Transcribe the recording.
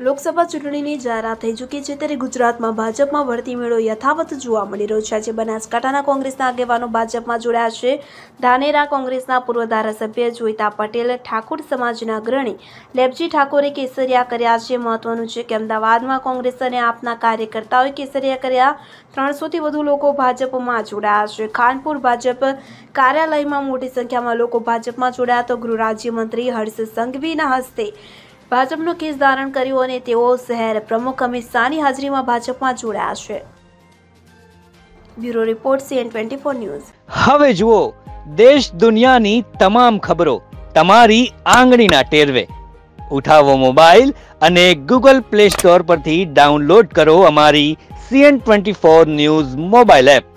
લોકસભા ચૂંટણીની જાહેરાત થઈ ચૂકી છે ત્યારે ગુજરાતમાં ભાજપમાં ભરતી મેળો યથાવત જોવા મળી રહ્યો છે। આજે બનાસકાંઠાના કોંગ્રેસના આગેવાનો ભાજપમાં જોડાયા છે। ધાનેરા કોંગ્રેસના પૂર્વ ધારાસભ્ય જોઈતા પટેલ, ઠાકોર સમાજના અગ્રણી લેબજી ઠાકોરે કેસરિયા કર્યા છે। મહત્વનું છે કે અમદાવાદમાં કોંગ્રેસ અને આપના કાર્યકર્તાઓએ કેસરિયા કર્યા। 300થી વધુ લોકો ભાજપમાં જોડાયા છે। ખાનપુર ભાજપ કાર્યાલયમાં મોટી સંખ્યામાં લોકો ભાજપમાં જોડાયા તો ગૃહ રાજ્યમંત્રી હર્ષ સંઘવીના હસ્તે ભાજપનો કેસ ધારણ કર્યો અને તેઓ શહેર પ્રમુખ અમિત શાહની હાજરીમાં ભાજપમાં જોડાયા છે। Bureau report CN24 news. હવે જુઓ દેશ દુનિયાની તમામ ખબરો તમારી આંગળીના ટેરવે। ઉઠાવો મોબાઈલ અને Google Play Store પરથી ડાઉનલોડ કરો અમારી CN24 ન્યૂઝ મોબાઈલ એપ।